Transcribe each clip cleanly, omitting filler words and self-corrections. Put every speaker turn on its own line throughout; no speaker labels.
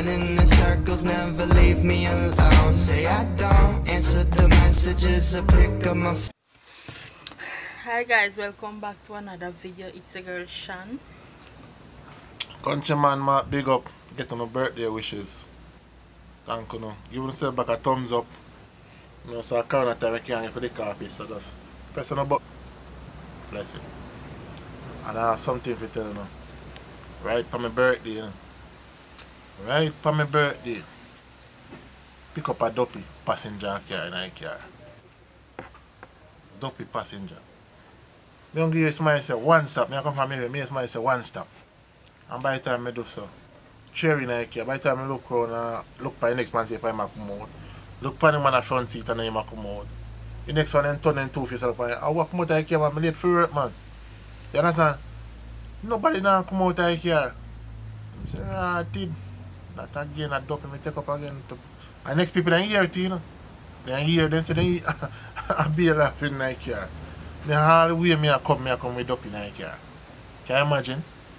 running in circles, never leave me alone. Say I don't answer the messages or pick up my phone.
Hi guys, welcome back to another video. It's the girl Shan.
Countryman, Mark, big up. Get on my birthday wishes. Thank you. Give yourself back a thumbs up. You know, so corona time I can't get for the coffee, so just press on the button. Bless it. And I have something to tell you now. Right for my birthday, you know. Right for my birthday. Pick up a dopey passenger car in my car. Dopey passenger. I don't give you somebody say one stop. I come from me somebody say one stop. And by the time I do so, cherry in the car, by the time I look around, look for the next man see if I come out. Look for the man at front seat and then I come out. The next one then turn and two face up and I walk out of the car, I'm late for work, man. You understand? Nobody now come out of the car. I say, ah, did. That again, I dope me take up again. And next people don't hear it, you know. They hear them say, they I be laughing in the car. Me all the way I come with up in the car. Can you imagine?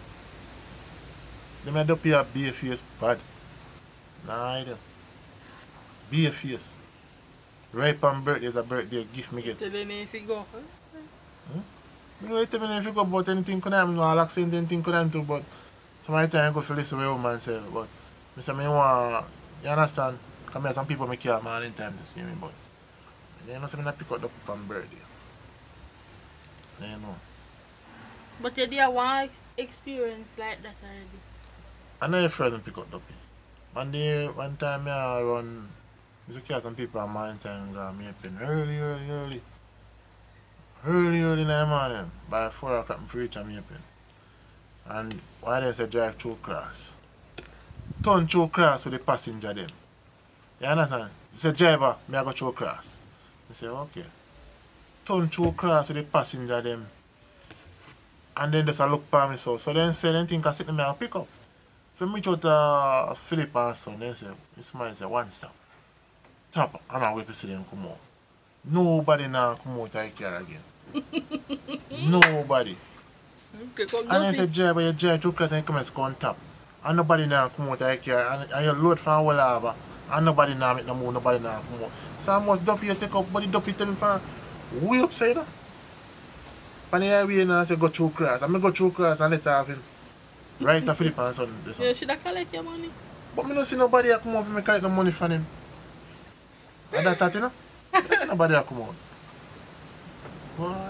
They made up here be a face bad. Nah, I don't. Be a face. Right on birthday is a birthday gift me get.
Tell me if you go.
You know, tell me if you go about anything could happen, no accent, anything could happen too, but some time I go for listen to what woman say, but I say me want, you understand? Come here, some people make you a man in time to see me, but you know, so I pick up the on birthday. You know.
But you did one experience like that already.
I know your friend pick up the pin. One time I run, I see some people at my time got me a pin early in the morning. By 4 o'clock I reach me a pin. And why they say drive through cross? Turn through cross with the passenger then. You understand? He said driver, me I go through cross. I say okay. Turn through cross with the passenger them. And then just a look for me so then say then think I sit in me and pick up. So me out to Philip and son, then say, this man say one stop. Stop and I wait to see them come out. Nobody now come out of the car again. Nobody.
Okay,
and then say driver, you drive through cross and you come and score on top. And nobody now come out of the car and you load from all over. And nobody now make no move, nobody now come out. So I must dump you take up, but the dump you tell me from way upside down. And the highway now say go through cross. And I go through cross and let her have him. Right to Philip and son.
You should have collect your money.
But I don't see nobody that come out for me collect no money from him. And that you know? I don't see nobody that come out. Why?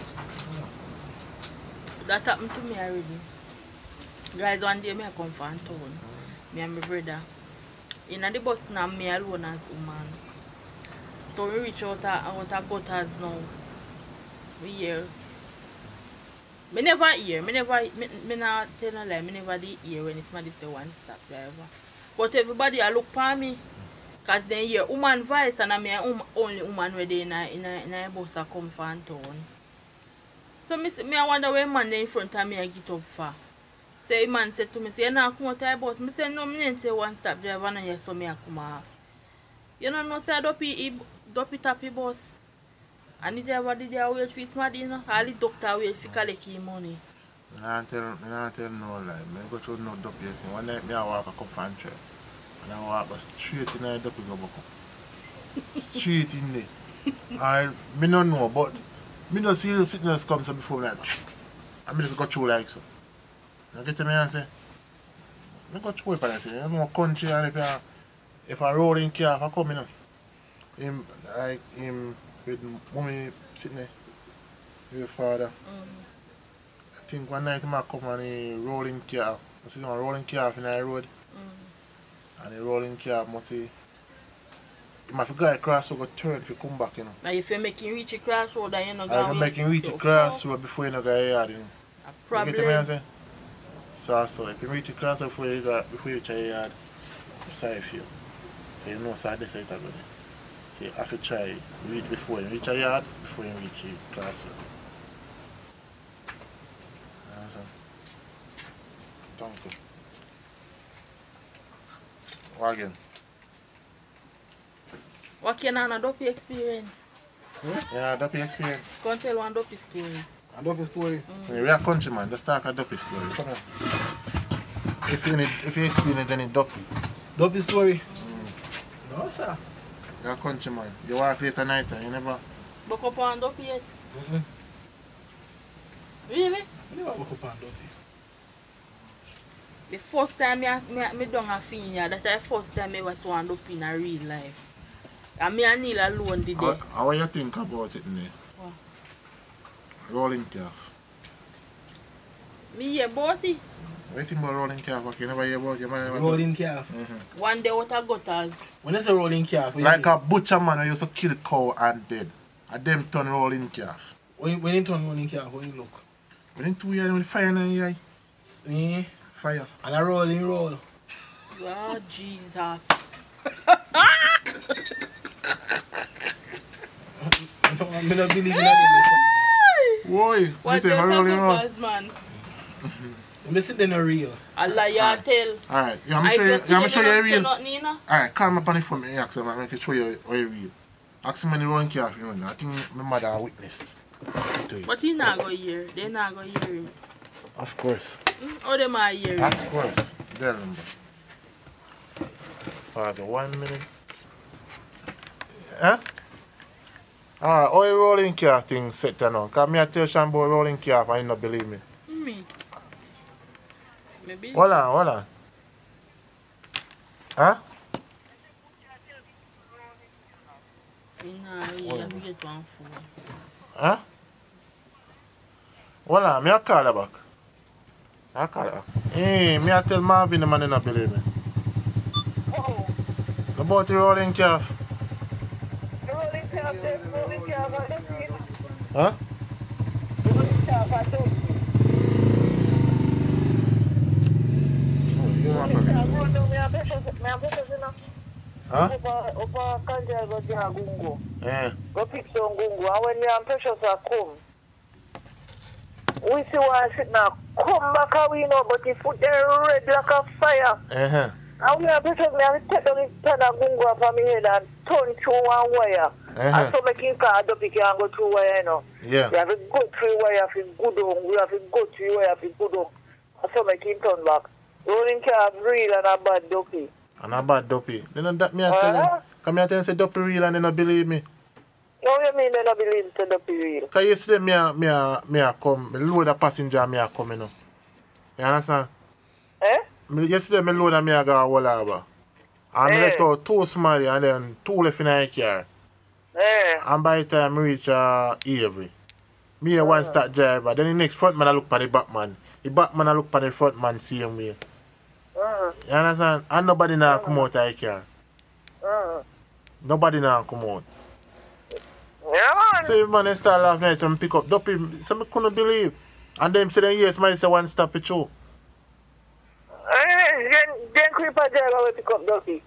That happened to me already. Guys, one day I come from town. Me and my brother. In the bus now, me alone as woman. So we reach out of Gutters now. We hear. Me never hear. Me not tell no lie. Me never did hear when somebody say one stop driver. But everybody a look for me. Cause they hear woman voice and I'm only woman where they in a bus a come from town. So me I wonder where man in front of me I get up for. Say man said to me, say you not come out of the bus. Me say no, me didn't say one stop driver and yes, so me I come off. You know say dopey tappy bus. And the driver did wait for his money, you know. All the doctor wait for collect his money.
I tell no lie. I go to no dopey. One night I walk a cup and try. And I walk straight in the dopey go back. Straight in there. I don't know, but I don't see the sickness come so before like I just go through like so. You get me and say, I go through it and I say, you know, country and if I roll in car, if I come in, him with mommy sitting there, with your father. I think one night I come and he rolling car. I see him rolling car in the road. And the rolling car must say, he must go across over turn if you come back, you know.
Now if you make him reach a crossroad and you're not
going to make him reach a crossroad before you go yard, you know.
A problem.
You get me and say? So if you reach a crossroad before you reach a yard, I'm sorry for you. So you know, so this is it again. So you have to try reach before you reach a yard, before you reach a crossroad. Thank you. What again?
What can a dopey experience?
Yeah, dopey experience.
Go and tell one dopey story.
A dopey story? We are countryman, just talk a dopey story. Come on. If you experience any dopey,
Dopey story. No, sir.
You're a countryman. You walk late at night, you never.
Buck up on Dopey yet?
Mm-mm.
Really?
I never woke up on Dopey.
The first time me done a Finia, that's the first time I was one up in a real life. And me and Neil alone did it.
How you think about it, ne?
What?
Rolling calf.
Me hear about it.
What you think about rolling calf? You never hear about it?
Rolling calf.
One day out of gutters.
When I say rolling calf,
Like a butcher man who used to kill cow and dead. And them turn rolling calf.
when you turn rolling calf, when you look.
When you 2 years with fire in your eye.
Yeah.
Fire.
And a rolling roll.
Oh, Jesus.
I don't believe in that.
Why?
What
You
you
say my rolling roll?
talking about, man?
I'm sit there no real.
Allah, you tell.
Alright, I'm sure you're real.
Nothing, you know?
Alright, call me up on the phone and ask him, I can show you how you're real. Ask him when the rolling calf, you know. I think my mother witnessed to it.
But he not go hear. They not go hear him.
Of course.
How them are hear him?
Of course. Tell them. Pause 1 minute. Huh? Alright, how you rolling calf thing set now? Because me I tell Shambo rolling calf and you don't believe me.
Me. Maybe.
Hold on. Huh?
Nah, you have to get one phone.
Huh? Hold on, me I call her back. I call her back. Hey, me I tell Marvin the man you not believe me.
Oh,
About the rolling calf.
rolling calf, rolling calf, I don't see it.
Huh?
Rolling calf, I don't see it.
You not
Rolling calf,
believe me.
go down, me have precious, you know.
Huh?
Upper country, I go to Gungo.
Yeah.
Go pick some Gungo. And when me and precious are come, we see why I sit now. Come back how we know, but the foot there red like a fire.
Uh-huh.
And we are precious, me have to take down the pen of Gungo from my head and turn through one wire. And so make him card up, he can go through wire, you know.
Yeah.
We have to go through wire for good on. We have to go through wire for good on. And so make him turn back. Rolling calf real and a bad dopey.
And a bad dopey. They don't that me I tell him. Come here tell him say dopey real and they don't believe me.
No, you mean they don't believe the dopey real?
Cause yesterday me a come, me load a passenger me a come, you know. You understand?
Eh?
Yesterday me load and me a go a whole harbour. And me let out 2 smiley and then 2 left in the car.
Eh?
And by the time I reach Avery, me a one start driver. Then the next front man I look for the back man. The back man I look for the front man same way. You understand? And nobody now come out of the car. Nobody now come out.
Yeah, man.
So if man they start laughing at some pick up dopey, some I couldn't believe. And them say then yes, man say one stop it through.
Then creeper driver will pick up dopey.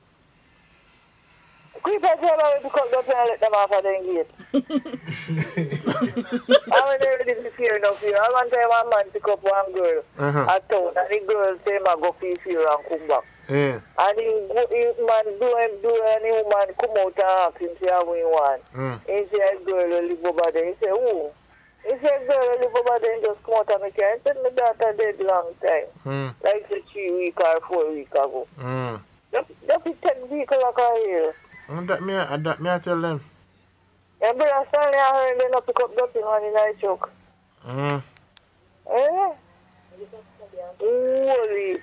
Creeper driver will pick up dopey and let them off of the gate. I was never did fear no fear. I one time one man pick up one girl at town and the girl say I go feel fear and come back.
Yeah.
And the man do and the woman come out and ask him say how he want. He say a girl will live over there. He say who? He say a girl will live over there and just come out and make her. He said my daughter dead long time. Like say 3 weeks or 4 weeks ago. Just be 10 weeks like a year.
And that me I tell them.
And brother Stanley I heard they not pick up nothing on the night truck. Eh? Holy.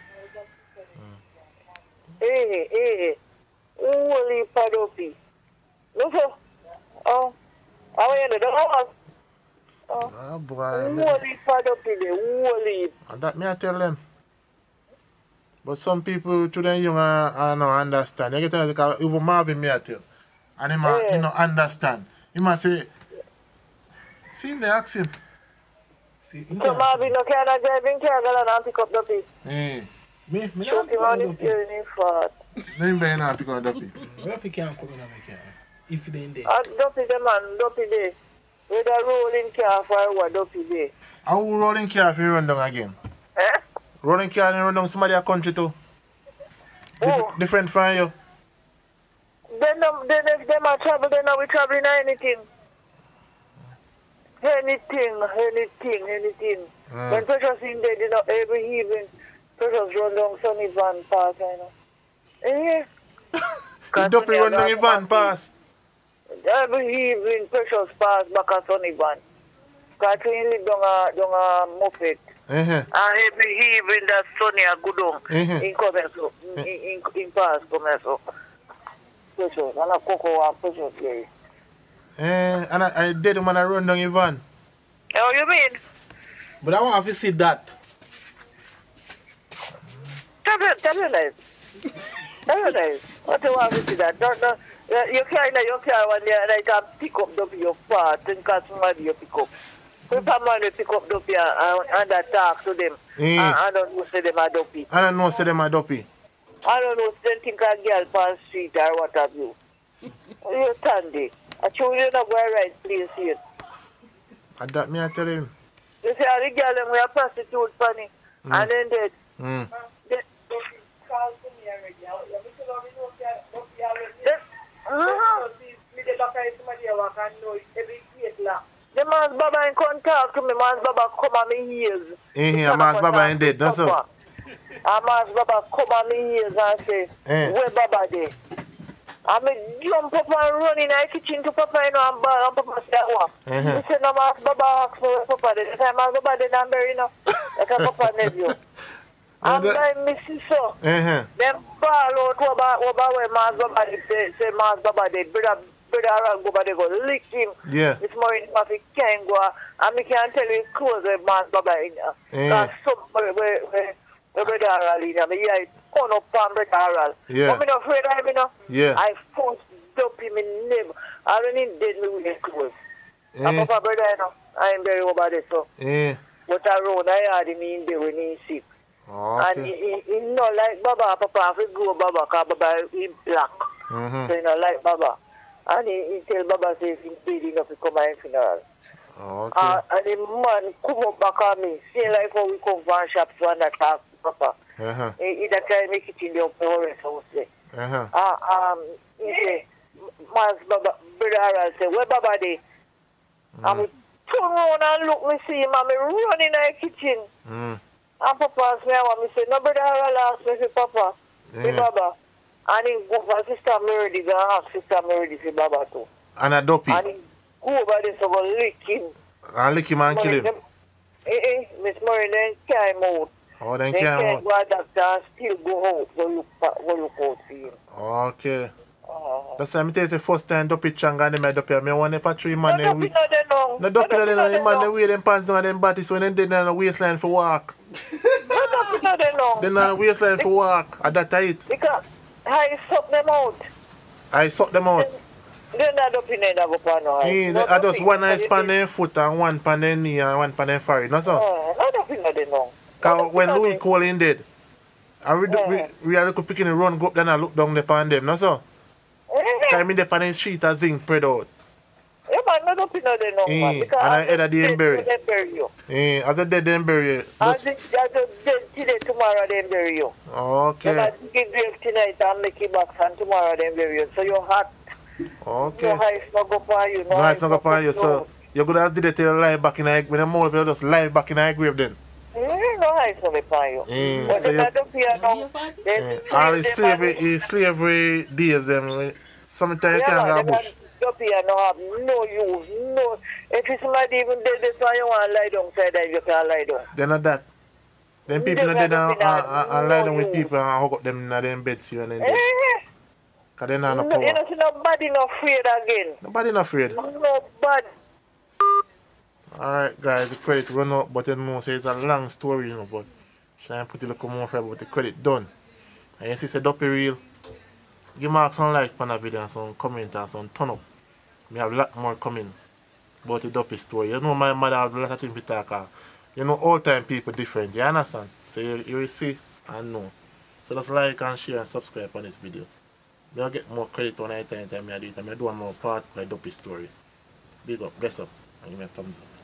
Holy padopi. Look at oh. How are you the house?
Ah boy.
Holy padopi there, holy.
And that me I tell them. But some people today young don't understand. You get to because even Marvin me I tell. And he don't understand. He must say see him they ask him.
So Marvin no can drive in car and pick up the piece.
Me
Choke him on the steering in fart.
Let him be now pick on dopey.
Dopey can't come in and make it. If they in there.
Dopey the man, dopey there. With a rolling car for what dopey there.
How rolling car if you run down again?
Eh?
Rolling car and run down somebody a country too. Different from you.
Then if them are travel, then we traveling anything. Anything. When Precious in there, you know, every evening, Precious run down Sunny Van Park, you know. Eh?
The Duppy run down the van pass.
Every evening, Precious pass back at Sonny van. Because he live down a Moffat. And every evening that Sonny a good on. In Comeso. In pass Comeso. Precious. And a cocoa and Precious here.
And a dead man a run down the van.
Oh, you mean?
But I want to see that.
Tell me nice. What do you want to see that? No. You can't when you can pick up your part and cause somebody you pick up. If somebody pick up Duppy and talk to them, I don't know say them a Duppy.
I don't know say them a Duppy.
I don't know say think a girl pass street or what have you. You stand there. I show you not going right place here.
And that me I tell him.
You see how the girl them we are prostitute funny and then they call to me already. The Mas Baba in contact to me, Mas Baba come on me ears.
Mas Baba in dead, that's so.
And Mas Baba come on me ears and say, where Baba there? I mean, jump up and run in the kitchen to Papa, you know, and Papa say, what? He said, no, Mas Baba asked me where Papa there. They say, Mas Baba there, and there, you know. That's a Papa nephew. I'm like, Mrs. So. Them ball out over where Mas Baba say Mas Baba there. Brother Aral go there go lick him.
Yeah.
This morning, if he can't go, and me can't tell you close where Mas Baba in there. Because somebody where Brother Aral in there, me hear it turn up on Brother Aral.
Yeah.
But me not afraid of him, you know.
Yeah.
I forced up him in name. I don't need dead me with him close. And Papa brother, you know, I am very over there, so. But around I had him in there when he sick. And he not like Baba, Papa, if he go Baba, because Baba is black. So he not like Baba. And he tell Baba, say, if he's big enough to come at his funeral. And the man come up back on me, seeing like how we come from shop to and talk to Papa. He that try to make it in the open house there. He say, Mas Baba, Brother Harold say, where Baba there? And we turn around and look, me see him, and me run in the kitchen. And Papa asked me, I want me say, no, Brother Harold asked me for Papa, for Baba. And he go for Sister Meredith and ask Sister Meredith for Baba too.
And a Duppy.
And he go over there so go lick him.
And lick him and kill him.
Miss Murray then came out.
Oh, then
came out.
out.
Go to doctor and still go out, go look out for him.
Okay. That's why I tell you the first time Duppy Changa and them Duppy, I want for 3 man.
No Duppy no they know.
No Duppy no they know. The man they wear them pants down and them bodies when they down the waistline for walk.
No Duppy no they know.
They on the waistline for walk. At that height.
Because I suck them out.
I suck them out.
Then that Duppy never go for no eye.
I just one eye span their foot and one pan their knee and one pan their forehead. No, sir?
No Duppy no they know.
Because when Louis Cole in dead, and we are looking picking the run go up then and look down the pan them. No, sir? Because I mean the pan in street as zinc spread out.
Yeah, man, no Duppy no they know, man.
And I head of the bury. As a dead then bury you.
As a dead today, tomorrow they bury you.
Okay.
Then I give grave tonight and make it back and tomorrow they bury you. So your heart,
okay.
your eyes not go for you.
No eyes not go for you. So you could have did it till life back in the when the mole people just live back in the grave then.
No eyes not go for you. But
So
they don't fear no.
All the slavery days them. Sometimes you can't go bush.
Duppy no have no use, no. If it's somebody even dead, that's why you want to lie down side that you can lie down.
They're not that. Them people are dead and lie down with people and hug up them in them beds and then dead. Because they're not no power.
You know, nobody not afraid again.
Nobody not afraid.
Nobody.
Alright guys, the credit run out, but you know, say it's a long story, you know, but try and put a little more for about the credit done. And you see, say Duppy real. Give Mark some like on the video and some comment and some turn up. We have a lot more coming about the Duppy story. You know my mother have a lot of things to talk about. You know all time people different, you understand? So you will see and know. So just like and share and subscribe on this video. You'll get more credit on anytime I do it. I do one more part by Duppy story. Big up, bless up, and give me a thumbs up.